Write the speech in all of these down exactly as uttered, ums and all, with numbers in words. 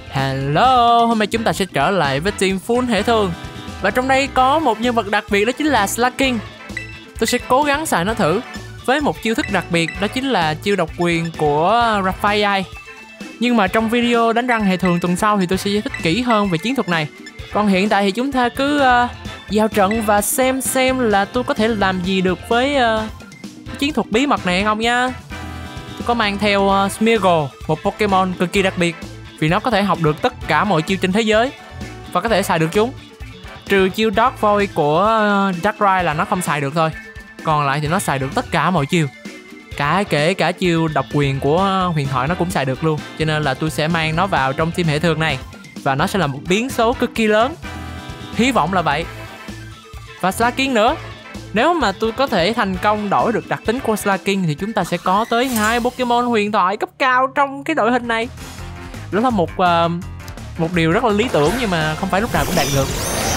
Hello, hôm nay chúng ta sẽ trở lại với team full hệ thường. Và trong đây có một nhân vật đặc biệt, đó chính là Slaking. Tôi sẽ cố gắng xài nó thử với một chiêu thức đặc biệt, đó chính là chiêu độc quyền của Raphael. Nhưng mà trong video đánh răng hệ thường tuần sau thì tôi sẽ giải thích kỹ hơn về chiến thuật này. Còn hiện tại thì chúng ta cứ uh, vào trận và xem xem là tôi có thể làm gì được với uh, chiến thuật bí mật này hay không nha. Tôi có mang theo uh, Smeargle, một Pokemon cực kỳ đặc biệt vì nó có thể học được tất cả mọi chiêu trên thế giới và có thể xài được chúng. Trừ chiêu Dark Void của uh, Darkrai là nó không xài được thôi. Còn lại thì nó xài được tất cả mọi chiêu. Cả kể cả chiêu độc quyền của huyền thoại nó cũng xài được luôn. Cho nên là tôi sẽ mang nó vào trong team hệ thường này. Và nó sẽ là một biến số cực kỳ lớn. Hy vọng là vậy. Và Slaking nữa. Nếu mà tôi có thể thành công đổi được đặc tính của Slaking thì chúng ta sẽ có tới hai Pokemon huyền thoại cấp cao trong cái đội hình này. Đó là một uh, một điều rất là lý tưởng nhưng mà không phải lúc nào cũng đạt được.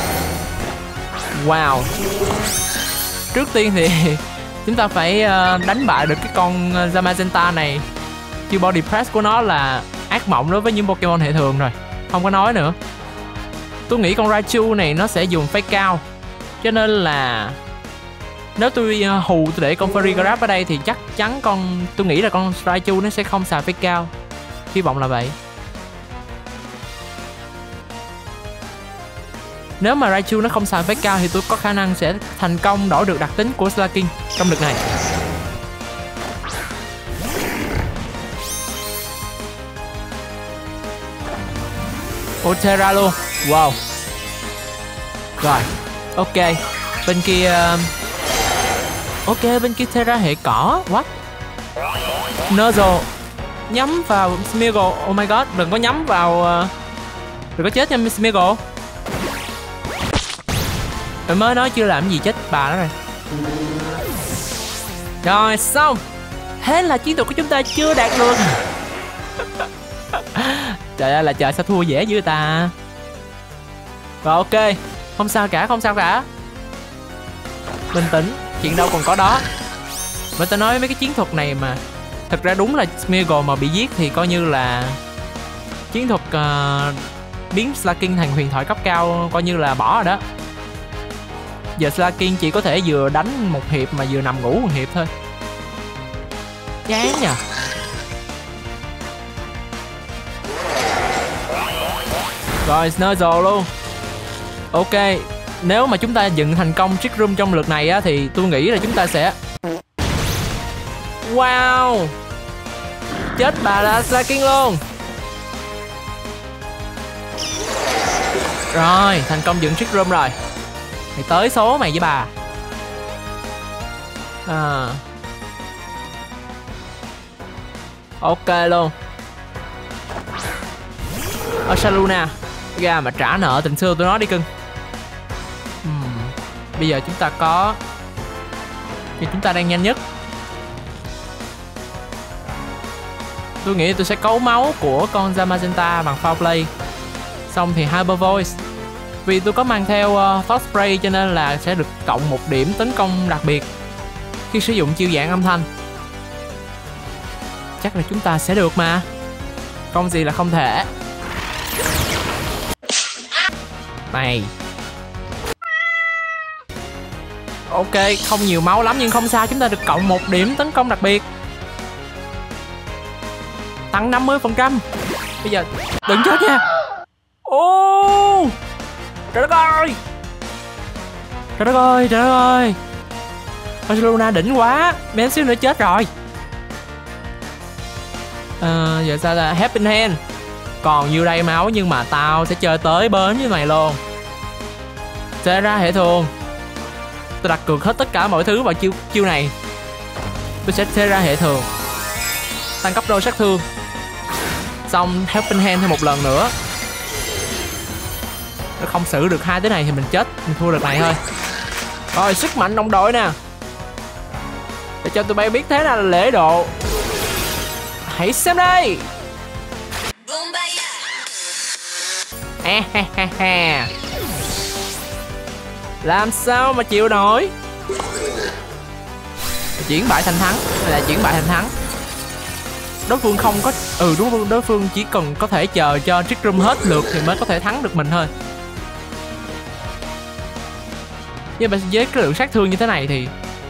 Wow. Trước tiên thì chúng ta phải uh, đánh bại được cái con Zamazenta này. Chiêu Body Press của nó là ác mộng đối với những Pokemon hệ thường rồi, không có nói nữa. Tôi nghĩ con Raichu này nó sẽ dùng fake cao, cho nên là nếu tôi uh, hù tôi để con Farigiraf ở đây thì chắc chắn con tôi nghĩ là con Raichu nó sẽ không xài fake cao. Hy vọng là vậy. Nếu mà Raichu nó không xài fake cao thì tôi có khả năng sẽ thành công đổi được đặc tính của Slaking trong lượt này. Otera luôn. Wow. Rồi. Ok. Bên kia Ok, bên kia Terra hệ cỏ. What? Nozzle nhắm vào Smeargle. Oh my god, đừng có nhắm vào. Đừng có chết nha Smeargle. Tôi mới nói chưa làm gì chết bà đó rồi. Rồi xong. Thế là chiến thuật của chúng ta chưa đạt được. Trời ơi là trời, sao thua dễ dữ ta. Rồi ok. Không sao cả, không sao cả. Bình tĩnh, chuyện đâu còn có đó. Mà tôi nói mấy cái chiến thuật này mà thật ra đúng là Smeargle mà bị giết thì coi như là chiến thuật uh, biến Slaking thành huyền thoại cấp cao coi như là bỏ rồi đó. Giờ Slaking chỉ có thể vừa đánh một hiệp mà vừa nằm ngủ một hiệp thôi. Chán nhờ. Rồi Snurgle luôn. Ok. Nếu mà chúng ta dựng thành công Trick Room trong lượt này á, thì tôi nghĩ là chúng ta sẽ. Wow. Chết bà là Slaking luôn. Rồi thành công dựng Trick Room rồi. Mày tới số mày với bà. À. Ok luôn. Ursaluna ra mà trả nợ tình xưa tôi nói đi cưng. uhm. Bây giờ chúng ta có thì chúng ta đang nhanh nhất. Tôi nghĩ tôi sẽ cấu máu của con Zamazenta bằng Foul Play. Xong thì Hyper Voice. Vì tôi có mang theo uh, Thought Spray cho nên là sẽ được cộng một điểm tấn công đặc biệt khi sử dụng chiêu dạng âm thanh. Chắc là chúng ta sẽ được mà. Không gì là không thể. Này. Ok, không nhiều máu lắm nhưng không sao, chúng ta được cộng một điểm tấn công đặc biệt. Tăng năm mươi phần trăm. Bây giờ đừng chết nha. Ô oh! Trời đất ơi. Trời đất ơi, trời đất ơi. Barcelona đỉnh quá. Mấy xíu nữa chết rồi. À, giờ sao là Helping Hand. Còn nhiêu đây máu nhưng mà tao sẽ chơi tới bến với mày luôn. Sẽ ra hệ thường. Tôi đặt cược hết tất cả mọi thứ vào chiêu chiêu này. Tôi sẽ sẽ ra hệ thường. Tăng cấp đôi sát thương. Xong Helping Hand thêm một lần nữa. Nó không xử được hai tới này thì mình chết, mình thua được này thôi. Rồi sức mạnh đồng đội nè. Để cho tụi bay biết thế nào là lễ độ. Hãy xem đây. Ha ha ha ha. Làm sao mà chịu nổi. Chuyển bại thành thắng. Đây là chuyển bại thành thắng. đối phương không có ừ đúng không, đối phương chỉ cần có thể chờ cho Trick Room hết lượt thì mới có thể thắng được mình thôi. Nhưng mà với cái lượng sát thương như thế này thì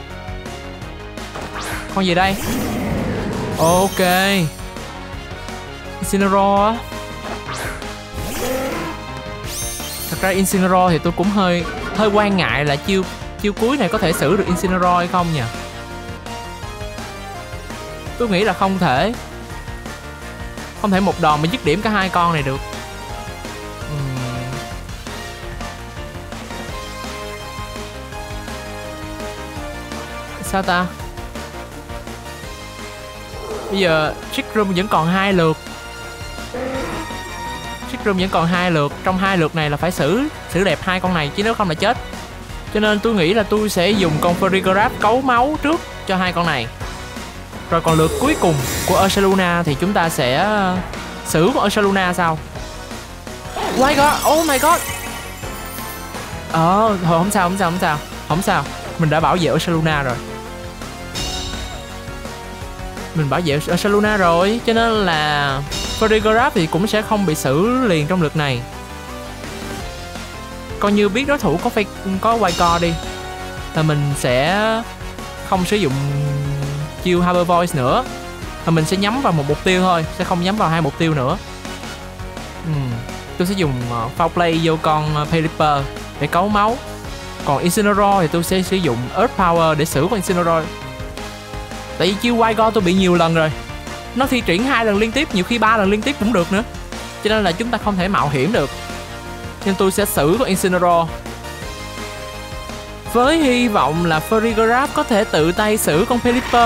con gì đây? Ok, Incineroar. Thật ra Incineroar thì tôi cũng hơi hơi quan ngại là chiêu chiêu cuối này có thể xử được Incineroar hay không nhỉ? Tôi nghĩ là không thể. Không thể một đòn mà dứt điểm cả hai con này được. uhm. Sao ta? Bây giờ Trick Room vẫn còn hai lượt. Trick Room vẫn còn hai lượt. Trong hai lượt này là phải xử xử đẹp hai con này, chứ nếu không là chết. Cho nên tôi nghĩ là tôi sẽ dùng con Farigiraf cấu máu trước cho hai con này. Rồi còn lượt cuối cùng của Ursaluna thì chúng ta sẽ xử con Ursaluna sau. Oh my god, oh my god. Ờ, thôi không sao, không sao, không sao. Không sao, mình đã bảo vệ Ursaluna rồi. Mình bảo vệ Ursaluna rồi, cho nên là Farigiraf thì cũng sẽ không bị xử liền trong lượt này. Coi như biết đối thủ có phải có quay co đi là mình sẽ không sử dụng chiêu Hyper Voice nữa, mà mình sẽ nhắm vào một mục tiêu thôi, sẽ không nhắm vào hai mục tiêu nữa. uhm. Tôi sẽ dùng uh, Foul Play vô con uh, Pelipper để cấu máu. Còn Incineroar thì tôi sẽ sử dụng Earth Power để xử con Incineroar. Tại vì chiêu Quay Co tôi bị nhiều lần rồi, nó thi triển hai lần liên tiếp, nhiều khi ba lần liên tiếp cũng được nữa, cho nên là chúng ta không thể mạo hiểm được. Nên tôi sẽ xử con Incineroar với hy vọng là Farigiraf có thể tự tay xử con Pelipper.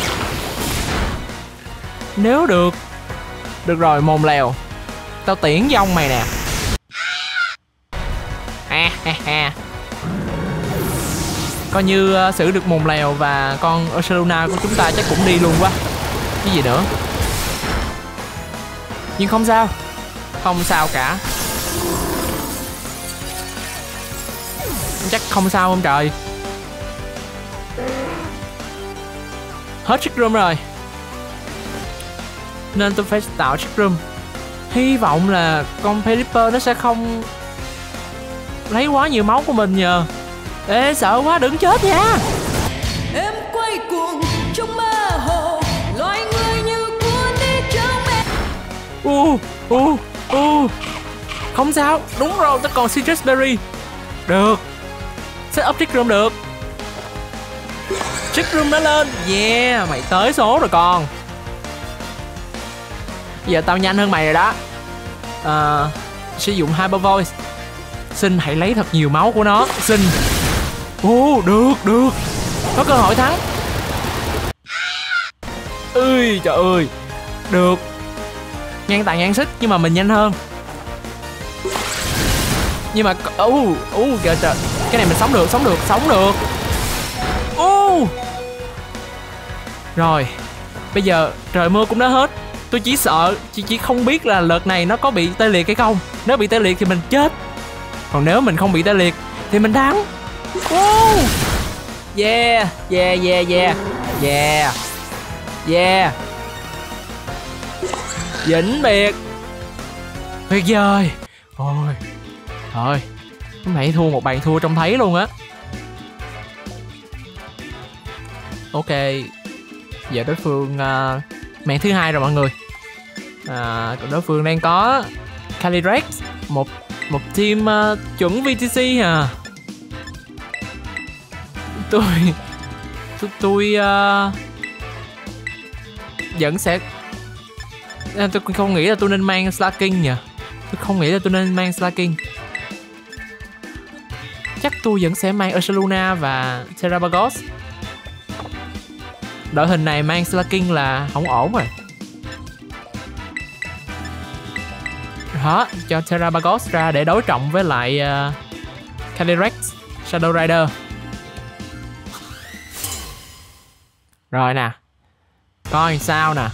Nếu được, được rồi mồm lèo, tao tiễn vong mày nè. Ha ha ha. Coi như uh, xử được mồm lèo và con Ursaluna của chúng ta chắc cũng đi luôn quá. Cái gì nữa? Nhưng không sao, không sao cả. Chắc không sao không trời. Hết Trick Room rồi, nên tôi phải tạo Trick Room. Hy vọng là con Pelipper nó sẽ không lấy quá nhiều máu của mình nhờ. Ê sợ quá, đừng chết nha. Em quay cuồng trong mơ hồ, loài người như cuốn đi trong mẹ. U u u không sao, đúng rồi, tôi còn Citrus Berry. Được, set up Trick Room được. Trick Room đã lên. Yeah, mày tới số rồi con. Bây giờ tao nhanh hơn mày rồi đó. À, sử dụng Hyper Voice. Xin hãy lấy thật nhiều máu của nó. Xin. Ồ, được, được. Có cơ hội thắng. Ơi, trời ơi. Được. Ngang tài ngang sức nhưng mà mình nhanh hơn. Nhưng mà u u kìa trời. Cái này mình sống được, sống được, sống được. U. Rồi. Bây giờ trời mưa cũng đã hết. Tôi chỉ sợ, chỉ chỉ không biết là lượt này nó có bị tê liệt hay không. Nếu bị tê liệt thì mình chết. Còn nếu mình không bị tê liệt thì mình thắng. Uh. Yeah, yeah, yeah, yeah. Yeah. Yeah. Vĩnh biệt. Tuyệt vời. Ôi. Thôi. Chúng mày thua một bàn thua trông thấy luôn á. Ok. Giờ đối phương uh, mẹ thứ hai rồi mọi người. À, còn đối phương đang có Calyrex, một một team uh, chuẩn vê tê xê à. Tôi tôi, tôi uh, vẫn sẽ à, tôi không nghĩ là tôi nên mang Slaking nhỉ. Tôi không nghĩ là tôi nên mang Slaking. Chắc tôi vẫn sẽ mang Ursaluna và Terrapagos. Đội hình này mang Slaking là không ổn rồi. Đó, cho Terrapagos ra để đối trọng với lại uh, Calyrex, Shadow Rider. Rồi nè. Coi sao nè.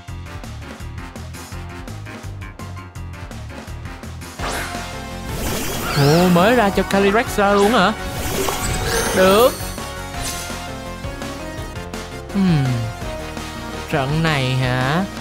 Ồ, mới ra cho Calyrex ra luôn hả? Được. Hmm. Trận này hả?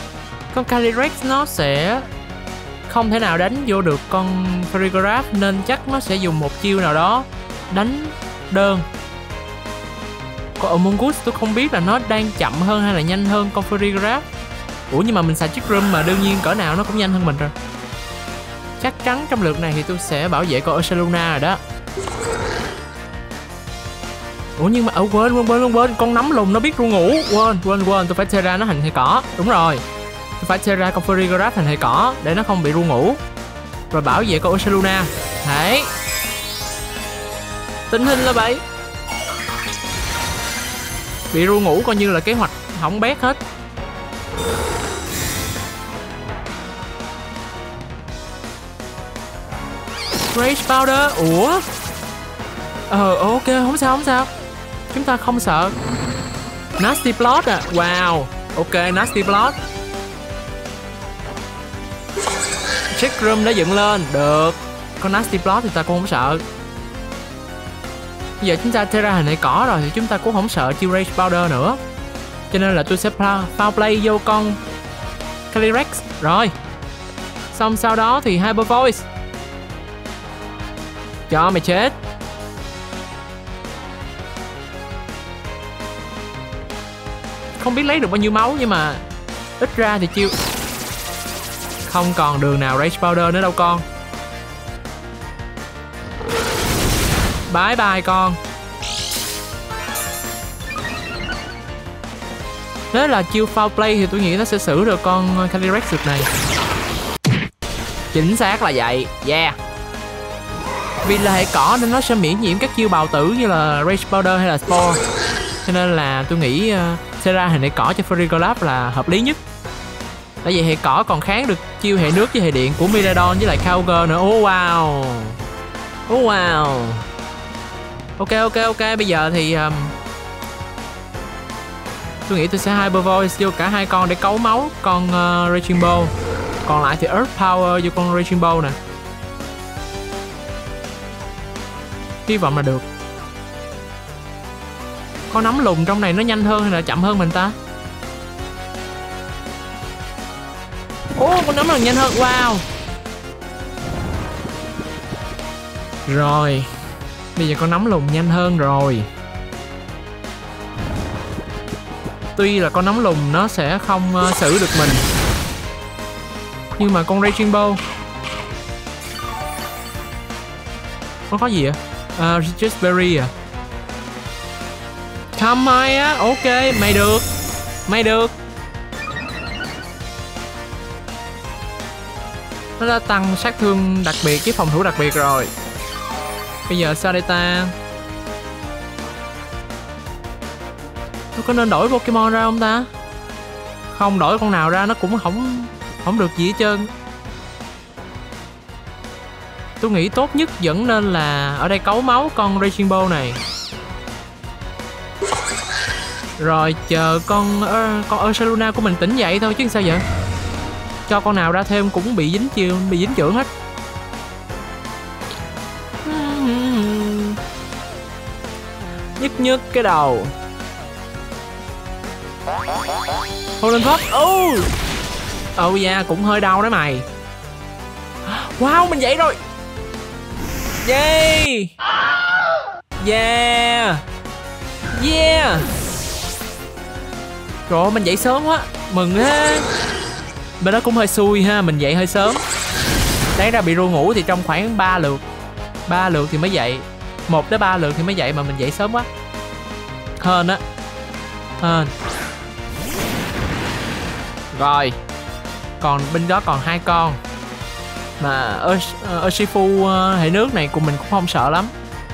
Con Calyrex nó sẽ không thể nào đánh vô được con Farigiraf, nên chắc nó sẽ dùng một chiêu nào đó đánh đơn. Con Amogus tôi không biết là nó đang chậm hơn hay là nhanh hơn con Farigiraf. Ủa nhưng mà mình xài chiếc room mà đương nhiên cỡ nào nó cũng nhanh hơn mình rồi. Chắc chắn trong lượt này thì tôi sẽ bảo vệ con Ursaluna rồi đó. Ủa nhưng mà ở quên quên quên quên con nấm lùn nó biết ru ngủ. Quên quên quên tôi phải Terra nó thành hệ cỏ. Đúng rồi, tôi phải Terra con Farigiraf thành hệ cỏ để nó không bị ru ngủ. Rồi bảo vệ con Ursaluna. Đấy, tình hình là vậy. Bị ru ngủ coi như là kế hoạch hỏng bét hết. Rage Powder. Ủa Ờ ok, không sao không sao. Chúng ta không sợ. Nasty Plot à. Wow. Ok, Nasty Plot. Check room đã dựng lên. Được. Con Nasty Plot thì ta cũng không sợ. Bây giờ chúng ta Terra hình hệ cỏ rồi thì chúng ta cũng không sợ chiêu Rage Powder nữa. Cho nên là tôi sẽ foul play vô con Calyrex. Rồi. Xong sau đó thì Hyper Voice. Cho mày chết. Không biết lấy được bao nhiêu máu nhưng mà ít ra thì chiêu không còn đường nào Rage Powder nữa đâu con. Bye bye con. Thế là chiêu foul play thì tôi nghĩ nó sẽ xử được con Calyrex được này. Chính xác là vậy. Yeah. Vì là hệ cỏ nên nó sẽ miễn nhiễm các chiêu bào tử như là Rage Powder hay là Spore. Cho nên là tôi nghĩ uh, Terra hình hệ cỏ cho Farigiraf là hợp lý nhất. Tại vì hệ cỏ còn kháng được chiêu hệ nước với hệ điện của Miraidon với lại Kyogre nữa. Oh wow. Oh wow. Ok ok ok, bây giờ thì um, tôi nghĩ tôi sẽ Hyper Voice vô cả hai con để cấu máu con uh, Raging Bull. Còn lại thì Earth Power vô con Raging Bull nè. Hy vọng là được. Con nấm lùn trong này nó nhanh hơn hay là chậm hơn mình ta? Ồ, con nấm lùn nhanh hơn. Wow. Rồi. Bây giờ con nấm lùn nhanh hơn rồi. Tuy là con nấm lùn nó sẽ không uh, xử được mình, nhưng mà con Raging Bull nó có gì vậy? Uh, Regis Berry à? Come mày á. Ok, mày được. Mày được. Nó đã tăng sát thương đặc biệt với phòng thủ đặc biệt rồi. Bây giờ sao đây ta? Tôi có nên đổi Pokemon ra không ta? Không đổi con nào ra nó cũng không không được gì hết trơn. Tôi nghĩ tốt nhất vẫn nên là ở đây cấu máu con Raging Bull này. Rồi chờ con uh, con Ursaluna của mình tỉnh dậy thôi chứ sao vậy? Cho con nào ra thêm cũng bị dính chiêu, bị dính chưởng hết. Nhức nhức cái đầu. Hô lên thoát. Oh oh yeah, cũng hơi đau đấy mày. Wow, mình dậy rồi. Yeah. Yeah. Yeah. Trời ơi, mình dậy sớm quá. Mừng ha. Bên đó cũng hơi xui ha, mình dậy hơi sớm. Đáng ra bị ru ngủ thì trong khoảng ba lượt. ba lượt thì mới dậy. một đến ba lượt thì mới dậy mà mình dậy sớm quá. Hên á. Hên. Rồi. Còn bên đó còn hai con. Mà Urshifu hệ nước này của mình cũng không sợ lắm.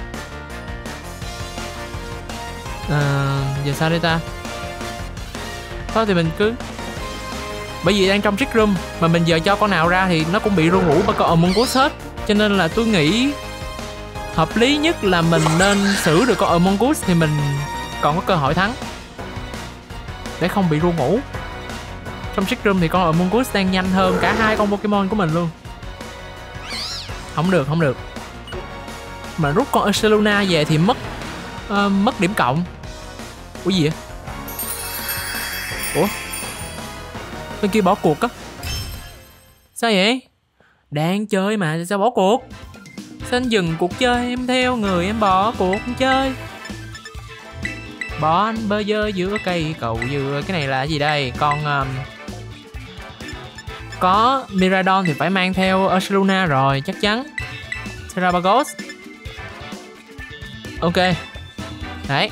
À, giờ sao đây ta? Thôi thì mình cứ, bởi vì đang trong trick room mà mình giờ cho con nào ra thì nó cũng bị ru ngủ bởi con Amogus hết. Cho nên là tôi nghĩ hợp lý nhất là mình nên xử được con Amogus thì mình còn có cơ hội thắng, để không bị ru ngủ. Trong trick room thì con Amogus đang nhanh hơn cả hai con Pokemon của mình luôn. Không được, không được. Mà rút con Ursaluna về thì mất uh, mất điểm cộng. Ủa gì vậy? Ủa? Bên kia bỏ cuộc á. Sao vậy? Đang chơi mà sao bỏ cuộc? Sao anh dừng cuộc chơi em theo người em bỏ cuộc chơi? Bỏ anh bơ vơ giữa cây cầu dừa. Cái này là gì đây? Con um, có Miraidon thì phải mang theo Ursaluna rồi, chắc chắn. Terabagos. Ok. Đấy.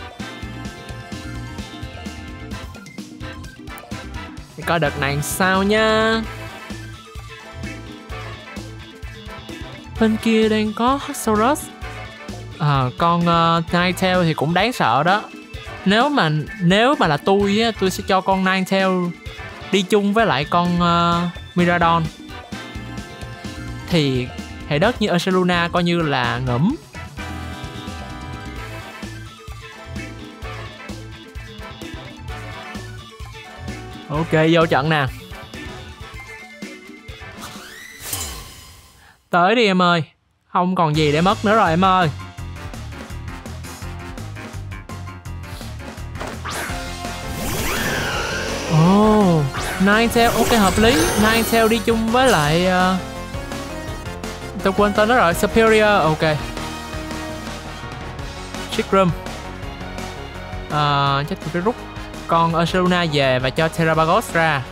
Thì coi đợt này sao nha. Bên kia đang có Haxorus. À, con uh, Ninetale thì cũng đáng sợ đó. Nếu mà nếu mà là tôi á, tôi sẽ cho con Ninetale đi chung với lại con uh, Miraidon. Thì hệ đất như Ursaluna coi như là ngủm. Ok, vô trận nè. Tới đi em ơi. Không còn gì để mất nữa rồi em ơi. Oh, Ninetale, ok hợp lý. Ninetale đi chung với lại uh... tôi quên tên nó rồi. Superior, ok. Trick Room. uh, Chắc tôi phải rút con Ursaluna về và cho Terabagos ra.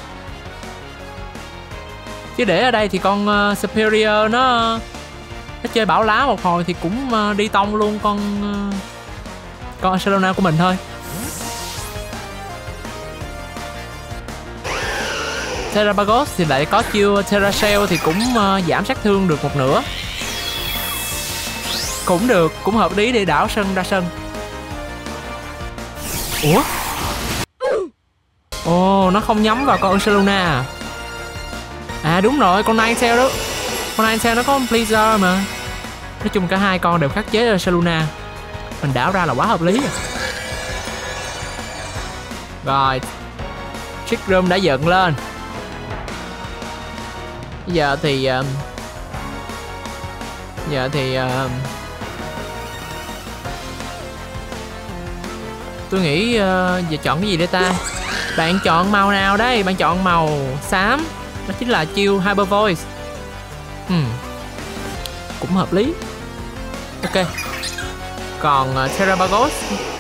Chứ để ở đây thì con uh, Superior nó Nó chơi bảo lá một hồi thì cũng uh, đi tông luôn con uh, Con Ursaluna của mình thôi. Terabagos thì lại có chiêu Terra Shell thì cũng uh, giảm sát thương được một nửa. Cũng được, cũng hợp lý để đảo sân ra sân. Ủa? Ồ, oh, nó không nhắm vào con Ursaluna à? À đúng rồi, con Ninetale đó. Con Ninetale nó có Blizzard mà. Nói chung cả hai con đều khắc chế Ursaluna. Mình đảo ra là quá hợp lý. Rồi, Trick Room đã dựng lên. Bây giờ thì uh, Giờ thì uh, tôi nghĩ uh, giờ chọn cái gì để ta? Bạn chọn màu nào đây? Bạn chọn màu xám. Đó chính là chiêu Hyper Voice. hmm. Cũng hợp lý. Ok. Còn uh, Terabagos,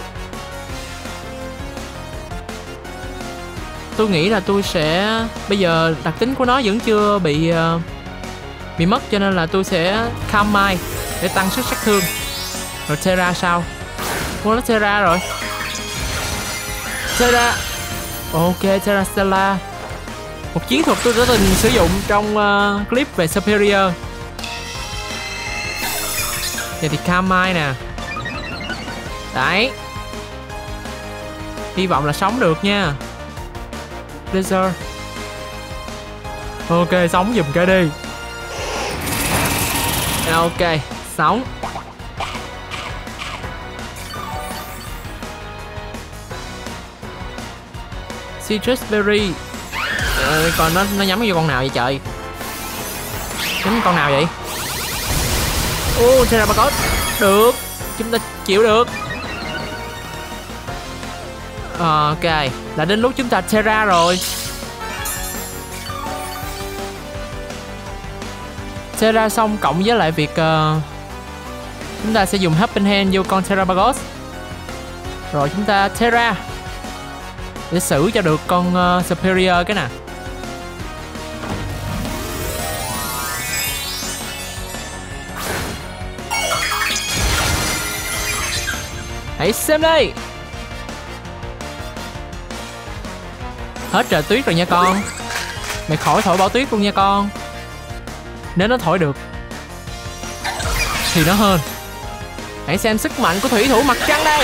tôi nghĩ là tôi sẽ... Bây giờ đặc tính của nó vẫn chưa bị uh, Bị mất, cho nên là tôi sẽ Calm Mind để tăng sức sát thương. Rồi Terra sao? Ô, nó Terra rồi. Terra. Ok, Terra Stella. Một chiến thuật tôi đã từng sử dụng trong uh, clip về Superior. Vậy thì Calm Mind nè. Đấy. Hy vọng là sống được nha. Blizzard. Ok, sống giùm cái đi. Ok, sống. Citrus Berry. Ờ, còn nó nó nhắm vô con nào vậy trời? Nhắm con nào vậy? Ô, oh, Terabagos. Được, chúng ta chịu được. Ok, là đến lúc chúng ta Terra rồi. Terra xong cộng với lại việc uh, chúng ta sẽ dùng Helping Hand vô con Terabagos. Rồi chúng ta Terra để xử cho được con uh, Superior cái nè. Hãy xem đây. Hết trời tuyết rồi nha con. Mày khỏi thổi bão tuyết luôn nha con. Nếu nó thổi được thì nó hơn. Hãy xem sức mạnh của thủy thủ mặt trăng đây.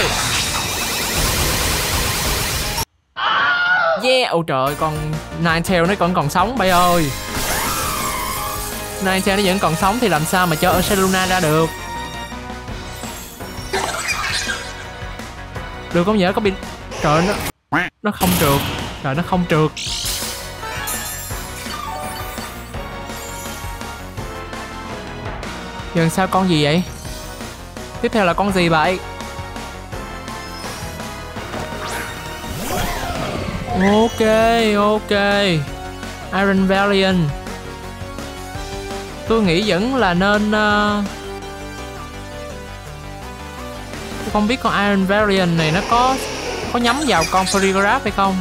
Yeah. Ôi trời, con Ninetale nó còn còn sống bay ơi. Ninetale nó vẫn còn sống thì làm sao mà cho Ursaluna ra được. Được không nhớ có bị... Trời, nó Nó không trượt. Trời, nó không trượt. Giờ sao con gì vậy? Tiếp theo là con gì vậy? Ok, ok. Iron Valiant. Tôi nghĩ vẫn là nên uh... tôi không biết con Iron Valiant này nó có có nhắm vào con Farigiraf hay không.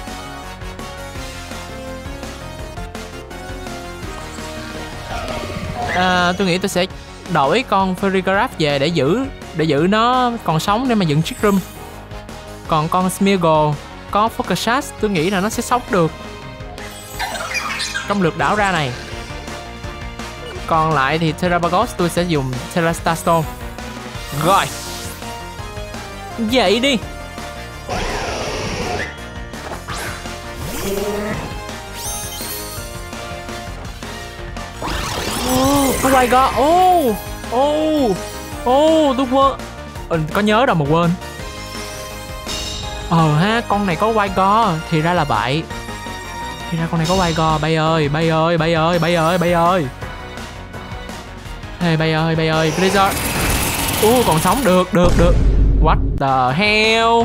À, tôi nghĩ tôi sẽ đổi con Farigiraf về để giữ để giữ nó còn sống để mà dựng Trick Room. Còn con Smeargle có Focus Sash tôi nghĩ là nó sẽ sống được trong lượt đảo ra này. Còn lại thì Terrapagos tôi sẽ dùng Terra Starstone. Rồi, vậy đi. Oh my god. Oh Oh Oh tôi quên. Ừ, có nhớ đâu mà quên. Ờ ha, con này có Wygo. Thì ra là vậy. Thì ra con này có Wygo. Bay ơi, bay ơi, bay ơi, bay ơi, bay ơi. Hey, bay ơi, bay ơi, Blizzard. Ủa, còn sống được, được, được. What the hell?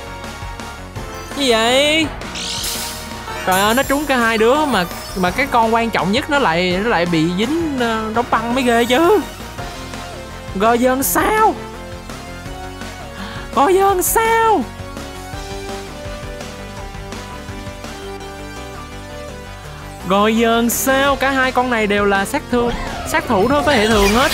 Gì vậy? Trời ơi, nó trúng cả hai đứa mà mà cái con quan trọng nhất nó lại nó lại bị dính uh, đóng băng mới ghê chứ. Rồi dân sao? Rồi dân sao? Rồi dân sao? Cả hai con này đều là sát thương sát thủ đối với hệ thường hết.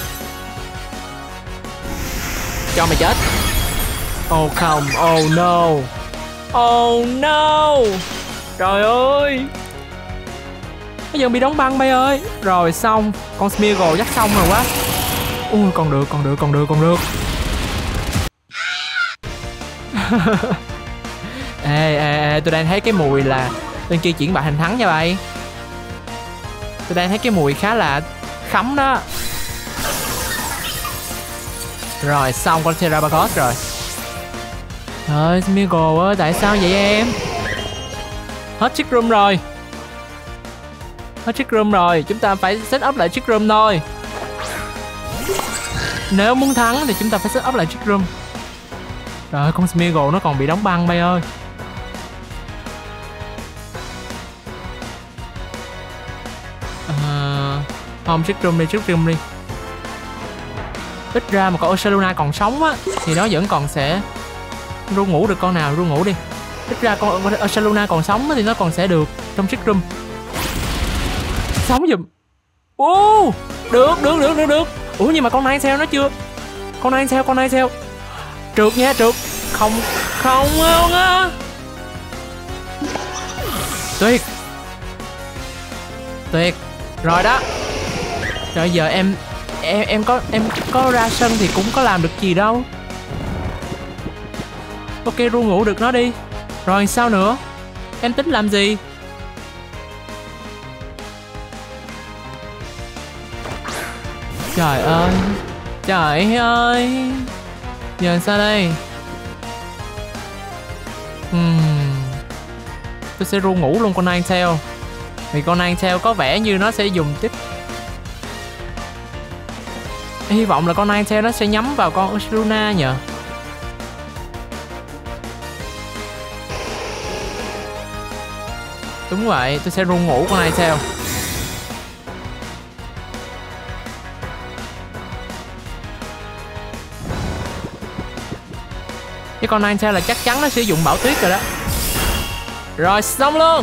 Cho mày chết. Oh không, oh no. Oh no. Trời ơi. Bây giờ bị đóng băng bay ơi. Rồi xong. Con Smeargle chắc xong rồi quá. Ui còn được, còn được, còn được, còn được. Ê, ê, ê, tôi đang thấy cái mùi là bên kia chuyển bại thành thắng nha bay. Tôi đang thấy cái mùi khá là khắm đó. Rồi xong con Terrapagos rồi. Trời Smeargle ơi, tại sao vậy em? Hết Trick Room rồi. Hết Trick Room rồi. Chúng ta phải set up lại Trick Room thôi. Nếu muốn thắng thì chúng ta phải set up lại Trick Room. Trời ơi, con Smeargle nó còn bị đóng băng bay ơi. À, không, Trick Room đi, Trick Room đi. Ít ra mà con Ursaluna còn sống á thì nó vẫn còn sẽ ru ngủ được con nào, ru ngủ đi. Ít ra con Ursaluna còn sống thì nó còn sẽ được trong Trick Room. Sống giùm. Ô, được, được, được, được, được. Ủa nhưng mà con Ninetale nó chưa. Con Ninetale, con Ninetale. Trượt nha, trượt. Không, không không á. Tuyệt. Tuyệt. Rồi đó. Trời giờ em em em có em có ra sân thì cũng có làm được gì đâu. Ok, ru ngủ được nó đi. Rồi sao nữa? Em tính làm gì? Trời ơi. Trời ơi. Giờ sao đây? Hmm. Tôi sẽ ru ngủ luôn con Ninetale. Vì con Ninetale có vẻ như nó sẽ dùng tiếp. Hy vọng là con Ninetale nó sẽ nhắm vào con Ursaluna nhờ. Đúng vậy, tôi sẽ ru ngủ con Ninetale. Cái con Ninetale là chắc chắn nó sử dụng bão tuyết rồi đó. Rồi xong luôn.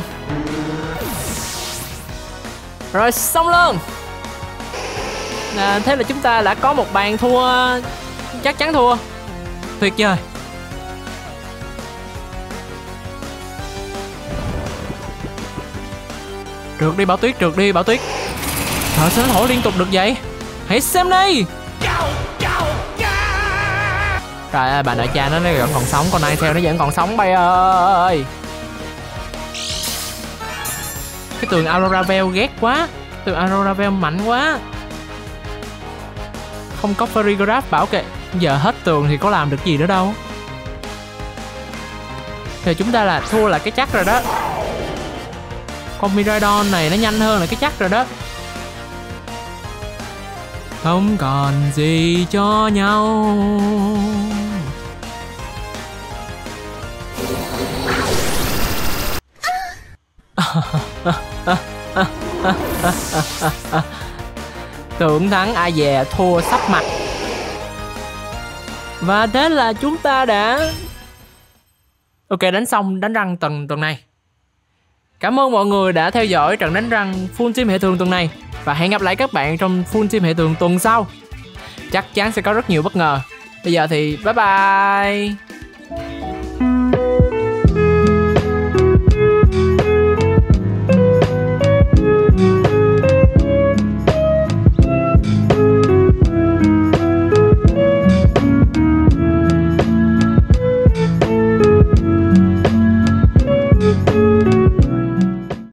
Rồi xong luôn. À, thế là chúng ta đã có một bàn thua. Chắc chắn thua. Tuyệt vời. Trượt đi bão tuyết, trượt đi bão tuyết. Trời sao nó thổi liên tục được vậy? Hãy xem đi. Trời ơi, bà nội cha nó nó vẫn còn sống, con Ninetale nó vẫn còn sống bay ơi. Cái tường Aurora Veil ghét quá. Tường Aurora Veil mạnh quá. Không có Farigiraf bảo kệ. Giờ hết tường thì có làm được gì nữa đâu. Thì chúng ta là thua là cái chắc rồi đó. Con Miraidon này nó nhanh hơn là cái chắc rồi đó. Không còn gì cho nhau. Tưởng thắng ai dè thua sắp mặt. Và thế là chúng ta đã ok đánh xong đánh răng tuần tuần này. Cảm ơn mọi người đã theo dõi trận đánh răng Full Team Hệ Thường tuần này. Và hẹn gặp lại các bạn trong Full Team Hệ Thường tuần sau. Chắc chắn sẽ có rất nhiều bất ngờ. Bây giờ thì bye bye.